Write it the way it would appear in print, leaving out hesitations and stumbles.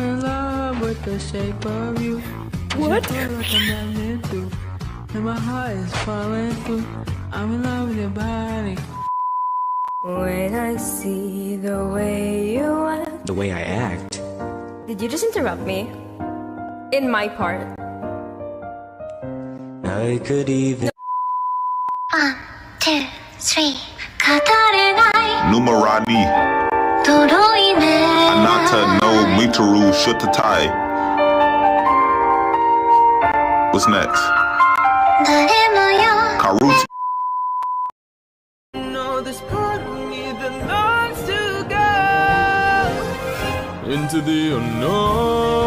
in love with the shape of you. What? And my heart is falling through. I'm in love with your body. When I see the way you act. The way I act? Did you just interrupt me? In my part. I could even... 1, 2, 3 語れない Numerani 遠いね Anata no Mitaru Shutatai. What's next? 誰もよ Karuti. No, this part of me that longs to go into the unknown.